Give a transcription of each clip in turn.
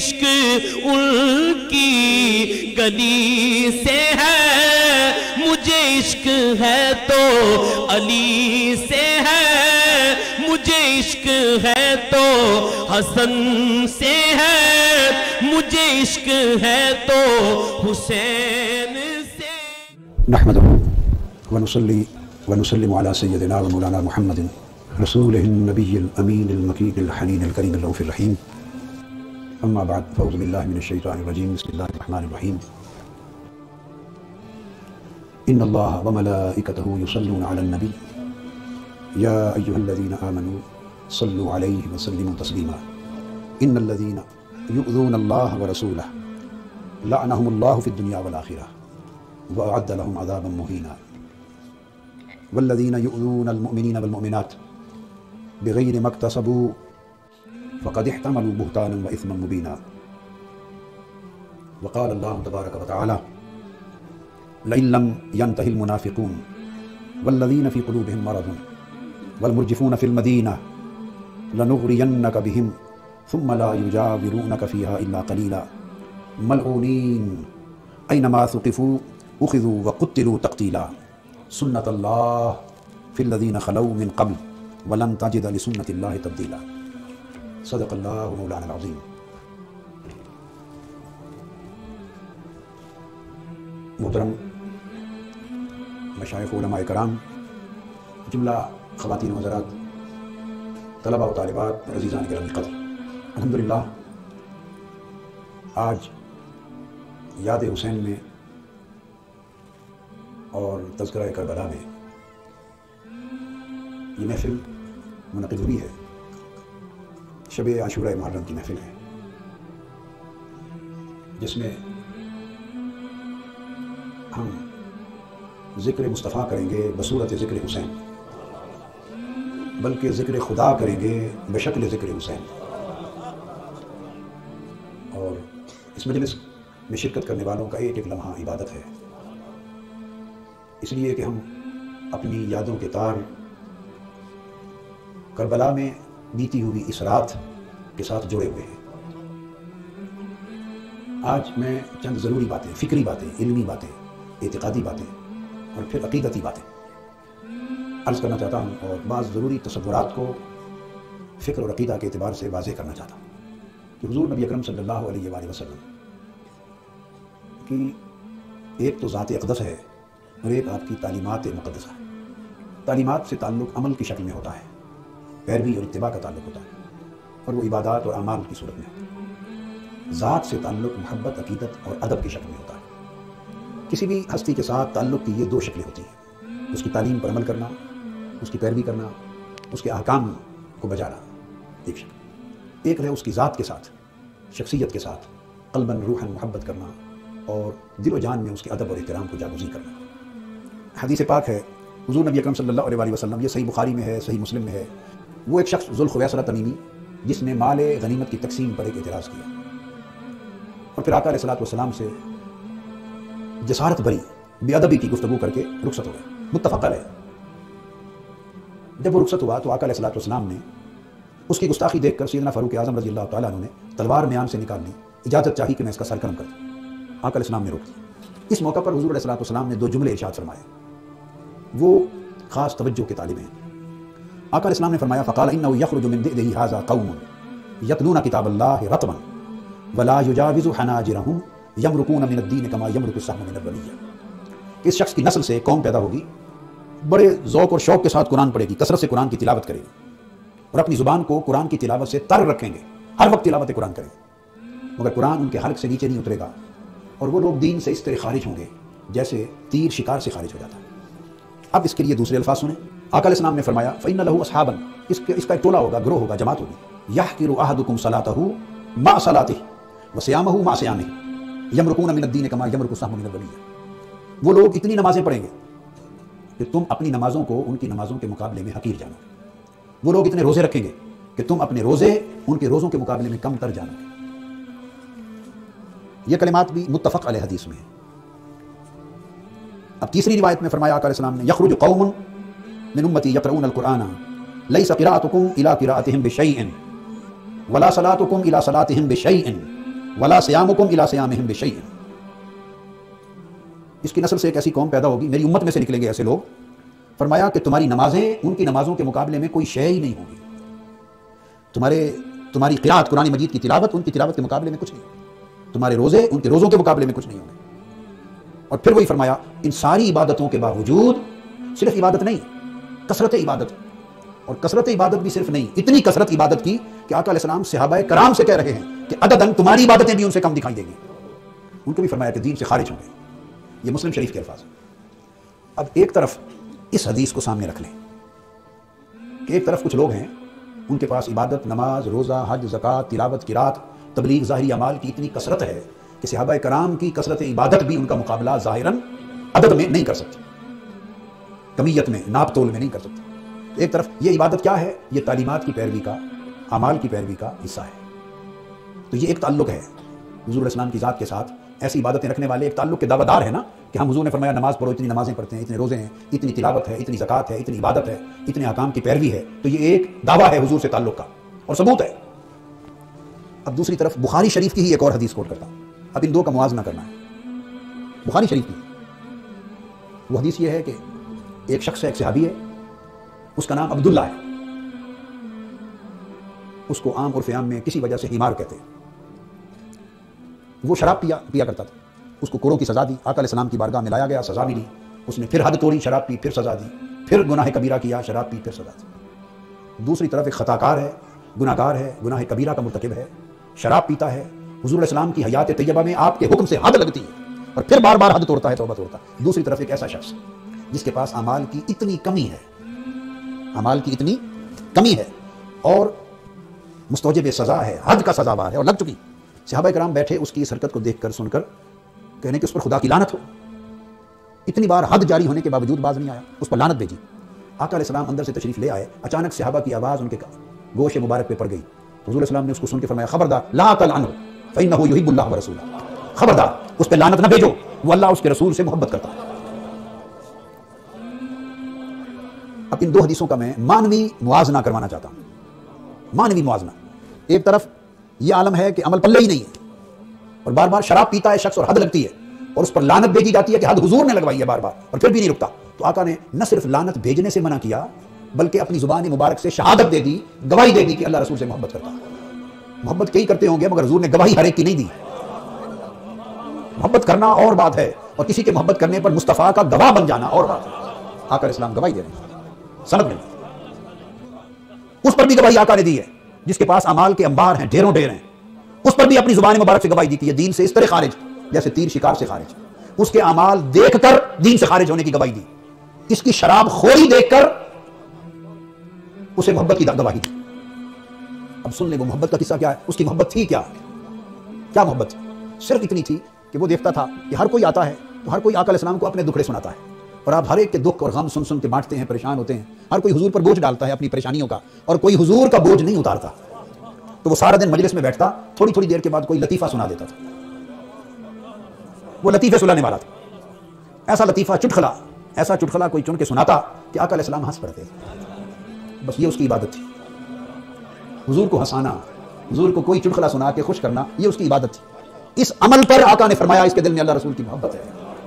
عشق ان کی گلی سے ہے، مجھے عشق ہے تو علی سے ہے، مجھے عشق ہے تو حسن سے ہے، مجھے عشق ہے تو حسین سے۔ نحمده ونصلي ونسلم على سيدنا ومولانا محمد رسوله النبي الأمين المكين الحنين الكريم الرؤوف الرحيم، أما بعد فأعوذ بالله من الشيطان الرجيم، بسم الله الرحمن الرحيم. إن الله وملائكته يصلون على النبي يا أيها الذين آمنوا صلوا عليه وسلموا تسليما. إن الذين يؤذون الله ورسوله لعنهم الله في الدنيا والآخرة وأعد لهم عذابا مهينا. والذين يؤذون المؤمنين والمؤمنات بغير ما اكتسبوا فقد احتملوا بهتانا وإثما مبينا. وقال الله تبارك وتعالى لئن لم ينتهي المنافقون والذين في قلوبهم مرض والمرجفون في المدينة لنغرينك بهم ثم لا يجاورونك فيها إلا قليلا ملعونين أينما ثقفوا أخذوا وقتلوا تقتيلا سنة الله في الذين خلوا من قبل ولن تجد لسنة الله تبديلا. صدق الله مولانا العظيم. محترم مشائخ علماء کرام، جملہ خواتین و حضرات، طلباء و طالبات، عزیزان کرام قدر، الحمدللہ آج یاد حسین میں اور تذکرہ کربلا میں یہ محفل منعقد ہوئی ہے. شب عاشورہ محرم کی محفل ہے، جس میں ہم ذکر مصطفیٰ کریں گے بصورت ذکر حسین، بلکہ ذکر خدا کریں گے بشکل ذکر حسین. اور اس مجلس میں شرکت کرنے والوں کا ایک ایک لمحہ عبادت ہے، اس لیے کہ ہم اپنی یادوں کے تار کربلا میں بیتی ہوئی اس رات کے ساتھ جڑے ہوئے ہیں. آج میں چند ضروری باتیں، فکری باتیں، علمی باتیں، اعتقادی باتیں اور پھر عقیدتی باتیں عرض کرنا چاہتا ہوں، اور بعض ضروری تصورات کو فکر اور عقیدہ کے اعتبار سے واضح کرنا چاہتا ہوں کہ حضور نبی اکرم صلی اللہ علیہ وآلہ وسلم کی ایک تو ذات اقدس ہے اور ایک آپ کی تعلیمات مقدسہ ہے. تعلیمات سے تعلق عمل کی شکل میں ہوتا ہے، پیروی اور اتباع کا تعلق ہوتا ہے، اور وہ عبادات اور اعمال کی صورت میں ہوتا ہے. ذات سے تعلق محبت، عقیدت اور ادب کی شکل میں ہوتا ہے. کسی بھی ہستی کے ساتھ تعلق کی یہ دو شکلیں ہوتی ہیں: اس کی تعلیم پر عمل کرنا، اس کی پیروی کرنا، اس کے احکام کو بجا لانا، ایک شکل. ایک ہے اس کی ذات کے ساتھ، شخصیت کے ساتھ قلباً روحاً محبت کرنا اور دل و جان میں اس کے ادب اور احترام کو جاگزی کرنا. حدیث پاک ہے، حضور نبی اکرم صلی اللہ علیہ وسلم، یہ صحیح بخاری میں ہے، صحیح مسلم میں ہے، وہ ایک شخص ذوالخویصرہ تمیمی جس نے مال غنیمت کی تقسیم پر ایک اعتراض کیا، اور پھر آقا علیہ السلام سے جسارت بھری بے ادبی کی گفتگو کر کے رخصت ہو گئے. متفق علیہ. جب وہ رخصت ہوا تو آقا علیہ السلام نے اس کی گستاخی دیکھ کر سیدنا فاروق اعظم رضی اللہ تعالیٰ عنہ نے تلوار میان سے نکال لی، اجازت چاہی کہ میں اس کا سر قلم کر دوں. آقا علیہ السلام نے روک دیا. اس موقع پر حضور علیہ السلام نے دو جملے ارشاد فرمائے، وہ خاص توجہ کے طالب ہیں. آقا علیہ السلام نے فرمایا فقال انه يخرج من ذئبه هذا قوم يتلون كتاب الله رطبا ولا يجاوز حناجرهم يمرقون من الدين كما يمرق السهم من الرمية. اس شخص کی نسل سے قوم پیدا ہوگی، بڑے ذوق اور شوق کے ساتھ قرآن پڑھے گی، کثرت سے قرآن کی تلاوت کرے گی اور اپنی زبان کو قرآن کی تلاوت سے تر رکھیں گے، ہر وقت تلاوت قرآن کریں گے، مگر قرآن ان کے حلق سے نیچے نہیں اترے گا، اور وہ لوگ دین سے اس طرح خارج ہوں گے جیسے تیر شکار سے خارج ہو جاتا ہے. اب اس کے لیے دوسرے الفاظ سنیں. آقا علیہ السلام نے فرمایا فَإِنَّ لَهُ أَصْحَابًا، اس کا ایک ٹولہ ہوگا، گروہ ہوگا، جماعت ہوگی. يَحْقِرُ أَحَدُكُمْ صَلَاتَهُ مَعَ صَلَاتِهِ وَصِيَامَهُ مَعَ صِيَامِهِ يَمْرُقُونَ مِنَ الدِّينِ كَمَا يَمْرُقُ السَّهْمُ مِنَ الرَّمِيَّةِ. وہ لوگ اتنی نمازیں پڑھیں گے کہ تم اپنی نمازوں کو ان کی نمازوں کے مقابلے میں حقیر جانو گے. وہ لوگ اتنے روزے رکھیں گے کہ تم اپنے روزے ان کے روزوں کے مقابلے میں کم تر جانو گے. یہ کلمات بھی متفق علیہ حدیث میں ہیں. اب تیسری روایت میں فرمایا آقا علیہ السلام نے یخرج قوم من امتی یقرؤون القرآن لیس قراءتکم الی قراءتہم بشیء ولا صلاتکم الی صلاتہم بشیء ولا صیامکم الی صیامہم بشیء. اس کی نسل سے ایک ایسی قوم پیدا ہوگی، میری امت میں سے نکلیں گے ایسے لوگ، فرمایا کہ تمہاری نمازیں ان کی نمازوں کے مقابلے میں کوئی شے ہی نہیں ہوگی. تمہاری قرات قرآن مجید کی تلاوت ان کی تلاوت کے مقابلے میں کچھ نہیں ہوگی. تمہارے روزے ان کے روزوں کے مقابلے میں کچھ نہیں ہوں گے. اور پھر وہی فرمایا ان ساری عبادتوں کے باوجود صرف عبادت نہیں، کثرت عبادت، اور کثرت عبادت بھی صرف نہیں، اتنی کثرت عبادت کی کہ آقا علیہ السلام صحابہ کرام سے کہہ رہے ہیں کہ عدداً تمہاری عبادتیں بھی ان سے کم دکھائی دیں گی. ان کو بھی فرمایا کہ دین سے خارج ہوں گے. یہ مسلم شریف کے الفاظ. اب ایک طرف اس حدیث کو سامنے رکھ لیں کہ ایک طرف کچھ لوگ ہیں ان کے پاس عبادت، نماز، روزہ، حج، زکوٰۃ، تلاوت، قرات، تبلیغ، ظاہری اعمال کی اتنی کثرت ہے کہ صحابہ کرام کی کثرت عبادت بھی ان کا مقابلہ ظاہراً عدد میں نہیں کر سکتی، کمیت میں، ناپ تول میں نہیں کر سکتی. ایک طرف یہ عبادت کیا ہے؟ یہ تعلیمات کی پیروی کا، اعمال کی پیروی کا حصہ ہے. تو یہ ایک تعلق ہے حضور علیہ السلام کی ذات کے ساتھ. ایسی عبادتیں رکھنے والے ایک تعلق کے دعویٰ دار ہیں نا کہ ہم حضور نے فرمایا نماز پڑھو، اتنی نمازیں پڑھتے ہیں، اتنے روزے ہیں، اتنی تلاوت ہے، اتنی زکوٰۃ ہے، اتنی عبادت ہے، اتنے احکام کی پیروی ہے. تو یہ ایک دعویٰ ہے حضور سے تعلق کا اور ثبوت ہے. اب دوسری طرف بخاری شریف کی ہی ایک اور حدیث کوٹ کرتا ہوں. اب ان دو کا موازنہ کرنا ہے. بخاری شریف کی وہ حدیث یہ ہے کہ ایک شخص ہے، ایک صحابی ہے، اس کا نام عبداللہ ہے. اس کو عام عرف عام میں کسی وجہ سے ہیمار کہتے ہیں. وہ شراب پیا کرتا تھا. اس کو کوڑوں کی سزا دی. آقا علیہ السلام کی بارگاہ میں لایا گیا، سزا ملی. اس نے پھر حد توڑی، شراب پی، پھر سزا دی. پھر گناہ کبیرہ کیا، شراب پی، پھر سزا دی. دوسری طرف ایک خطا کار ہے، گناہ گار ہے، گناہ کبیرہ کا مرتکب ہے، شراب پیتا ہے. حضور علیہ السلام کی حیات طیبہ میں آپ کے حکم سے حد لگتی ہے اور پھر بار بار حد توڑتا ہے، توبہ توڑتا ہے. دوسری طرف ایک ایسا شخص جس کے پاس اعمال کی اتنی کمی ہے، اعمال کی اتنی کمی ہے اور مستوجب سزا ہے، حد کا سزاوار ہے اور لگ چکی. صحابہ کرام بیٹھے اس کی اس حرکت کو دیکھ کر، سن کر، کہنے کہ اس پر خدا کی لعنت ہو. اتنی بار حد جاری ہونے کے باوجود باز نہیں آیا، اس پر لعنت بھیجی. آقا علیہ السلام اندر سے تشریف لے آئے. اچانک صحابہ کی آواز ان کے گوش مبارک پہ پڑ گئی. حضور علیہ السلام نے اس کو سن کے فرمایا خبردار لا تلعنہ فإنہ یحب اللہ ورسولہ. خبردار اس پہ لعنت نہ بھیجو، وہ اللہ اس کے رسول سے محبت کرتا ہے. اب ان دو حدیثوں کا میں مانوی موازنہ کروانا چاہتا ہوں. مانوی موازنہ. ایک طرف یہ عالم ہے کہ عمل پلے ہی نہیں ہے اور بار بار شراب پیتا ہے شخص اور حد لگتی ہے اور اس پر لعنت بھیجی جاتی ہے کہ حد حضور نے لگوائی ہے بار بار اور پھر بھی نہیں رکتا. تو آقا نے نہ صرف لعنت بھیجنے سے منع کیا بلکہ اپنی زبان مبارک سے شہادت دے دی، گواہی دے دی کہ اللہ رسول سے محبت کرتا ہے. محبت کئی کرتے ہوں گے مگر حضور نے گواہی ہر ایک کی نہیں دی. محبت کرنا اور بات ہے اور کسی کے محبت کرنے پر مصطفیٰ کا گواہ بن جانا اور بات ہے. آقا علیہ السلام گواہی دے رہے ہیں، سند میں اس پر بھی گواہی آقا نے دی ہے جس کے پاس اعمال کے انبار ہیں، ڈھیروں ڈھیر ہیں. اس پر بھی اپنی زبان مبارک سے گواہی دی کہ یہ دین سے اس طرح خارج جیسے تیر شکار سے خارج. اس کے اعمال دیکھ کر دین سے خارج ہونے کی گواہی دی. اس کی شراب خوری دیکھ کر اسے محبت کی گواہی دی. اب سن لیں وہ محبت کا قصہ کیا ہے. اس کی محبت تھی کیا محبت تھی؟ صرف اتنی تھی کہ وہ دیکھتا تھا کہ ہر کوئی آتا ہے تو ہر کوئی آقا علیہ السلام کو اپنے دکھڑے سناتا ہے اور آپ ہر ایک کے دکھ اور غم سن سن کے بانٹتے ہیں، پریشان ہوتے ہیں. ہر کوئی حضور پر بوجھ ڈالتا ہے اپنی پریشانیوں کا اور کوئی حضور کا بوجھ نہیں اتارتا. تو وہ سارا دن مجلس میں بیٹھتا، تھوڑی تھوڑی دیر کے بعد کوئی لطیفہ سنا دیتا تھا. وہ لطیفے سنانے والا تھا. ایسا لطیفہ ایسا چٹخلا کوئی چن کے سناتا کہ آقا علیہ السلام ہنس پڑتے. بس یہ اس کی عبادت تھی. حضور کو ہنسانا، حضور کو کوئی چٹخلا سنا کے خوش کرنا، یہ اس کی عبادت تھی. اس عمل پر آقا نے فرمایا اس کے دل میں اللہ رسول کی محبت ہے.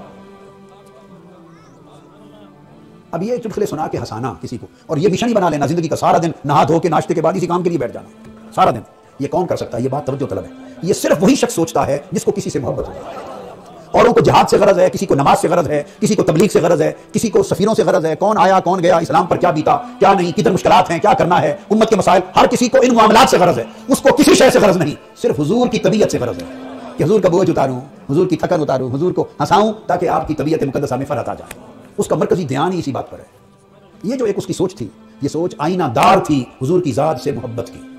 اب یہ چٹخلے سنا کے ہنسانا کسی کو اور یہ مشن ہی بنا لینا زندگی کا، سارا دن نہا دھو کے ناشتے کے بعد اسی کام کے لیے بیٹھ جانا سارا دن، یہ کون کر سکتا ہے؟ یہ بات توجہ طلب ہے. یہ صرف وہی شخص سوچتا ہے جس کو کسی سے محبت ہو. اوروں کو جہاد سے غرض ہے، کسی کو نماز سے غرض ہے، کسی کو تبلیغ سے غرض ہے، کسی کو سفیروں سے غرض ہے، کون آیا کون گیا، اسلام پر کیا بیتا کیا نہیں، کدھر مشکلات ہیں، کیا کرنا ہے، امت کے مسائل، ہر کسی کو ان معاملات سے غرض ہے. اس کو کسی شے سے غرض نہیں، صرف حضور کی طبیعت سے غرض ہے کہ حضور کا بوجھ اتاروں، حضور کی تھکن اتاروں، حضور کو ہنساؤں تاکہ آپ کی طبیعت مقدسہ میں فرحت آ جائے. اس کا مرکزی دھیان ہی اسی بات پر ہے. یہ جو ایک اس کی سوچ تھی، یہ سوچ آئینہ دار تھی حضور کی ذات سے محبت کی.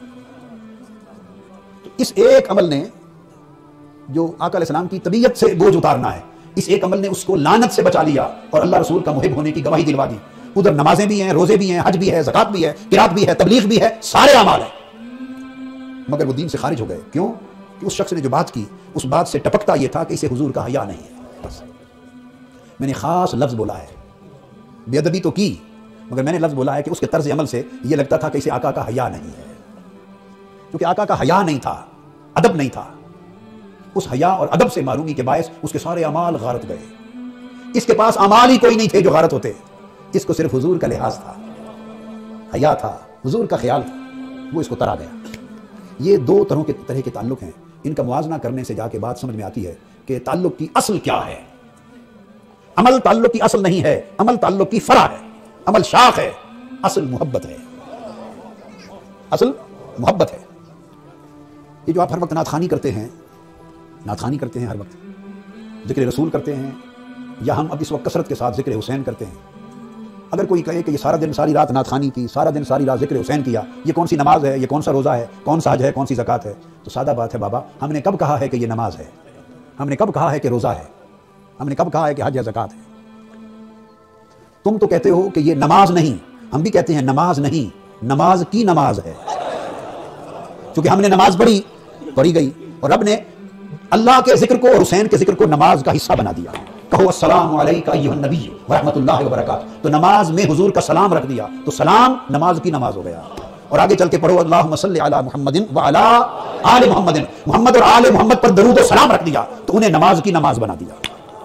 تو اس ایک عمل نے جو آقا علیہ السلام کی طبیعت سے بوجھ اتارنا ہے، اس ایک عمل نے اس کو لعنت سے بچا لیا اور اللہ رسول کا محب ہونے کی گواہی دلوا دی. ادھر نمازیں بھی ہیں، روزے بھی ہیں، حج بھی ہے، زکوٰۃ بھی ہے، قرات بھی ہے، تبلیغ بھی ہے، سارے اعمال ہیں، مگر وہ دین سے خارج ہو گئے. کیوں؟ کہ اس شخص نے جو بات کی اس بات سے ٹپکتا یہ تھا کہ اسے حضور کا حیا نہیں ہے. بس میں نے خاص لفظ بولا ہے، بے ادبی تو کی مگر میں نے لفظ بولا ہے کہ اس کے طرز عمل سے یہ لگتا تھا کہ اسے آقا کا حیا نہیں ہے. کیونکہ آقا کا حیا نہیں تھا، ادب نہیں تھا، اس حیا اور ادب سے معرومی کے باعث اس کے سارے اعمال غارت گئے. اس کے پاس اعمال ہی کوئی نہیں تھے جو غارت ہوتے. اس کو صرف حضور کا لحاظ تھا، حیا تھا، حضور کا خیال تھا، وہ اس کو ترا گیا. یہ دو طرح کے تعلق ہیں. ان کا موازنہ کرنے سے جا کے بات سمجھ میں آتی ہے کہ تعلق کی اصل کیا ہے. عمل تعلق کی اصل نہیں ہے، عمل تعلق کی فرع ہے، عمل شاخ ہے، اصل محبت ہے. اصل محبت ہے. یہ جو آپ ہر وقت نعت خوانی کرتے ہیں ہر وقت ذکر رسول کرتے ہیں، یا ہم اب اس وقت کثرت کے ساتھ ذکر حسین کرتے ہیں. اگر کوئی کہے کہ یہ سارا دن ساری رات نعت خوانی کی، سارا دن ساری رات ذکر حسین کیا، یہ کون سی نماز ہے، یہ کون سا روزہ ہے، کون سا حج ہے، کون سی زکوٰۃ ہے؟ تو سادہ بات ہے بابا، ہم نے کب کہا ہے کہ یہ نماز ہے؟ ہم نے کب کہا ہے کہ روزہ ہے؟ ہم نے کب کہا ہے کہ حج یا زکوٰۃ ہے؟ تم تو کہتے ہو کہ یہ نماز نہیں، ہم بھی کہتے ہیں نماز نہیں، نماز کی نماز ہے. چونکہ ہم نے نماز پڑھی گئی، اور رب نے اللہ کے ذکر کو اور حسین کے ذکر کو نماز کا حصہ بنا دیا. کہو السلام علیکہ ایھا النبی ورحمۃ اللہ وبرکاتہ، تو نماز میں حضور کا سلام رکھ دیا، تو سلام نماز کی نماز ہو گیا. اور آگے چل کے پڑھو اللہم صلی علی محمد وعلی آل محمد، محمد اور آل محمد پر درود و سلام رکھ دیا، تو انہیں نماز کی نماز بنا دیا.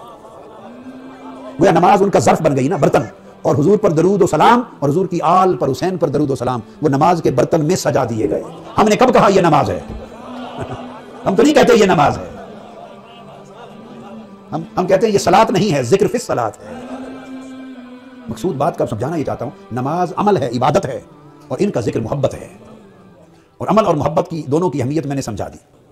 گویا نماز ان کا ظرف بن گئی نا، برتن. اور حضور پر درود و سلام اور حضور کی آل پر حسین پر درود و سلام وہ نماز کے برتن میں سجا دیے گئے. ہم نے کب کہا یہ نماز ہے؟ ہم تو نہیں کہتے یہ نماز ہے، ہم کہتے ہیں یہ صلاۃ نہیں ہے، ذکر فی الصلاۃ ہے. مقصود بات کا سمجھانا یہ چاہتا ہوں، نماز عمل ہے، عبادت ہے، اور ان کا ذکر محبت ہے. اور عمل اور محبت کی دونوں کی اہمیت میں نے سمجھا دی.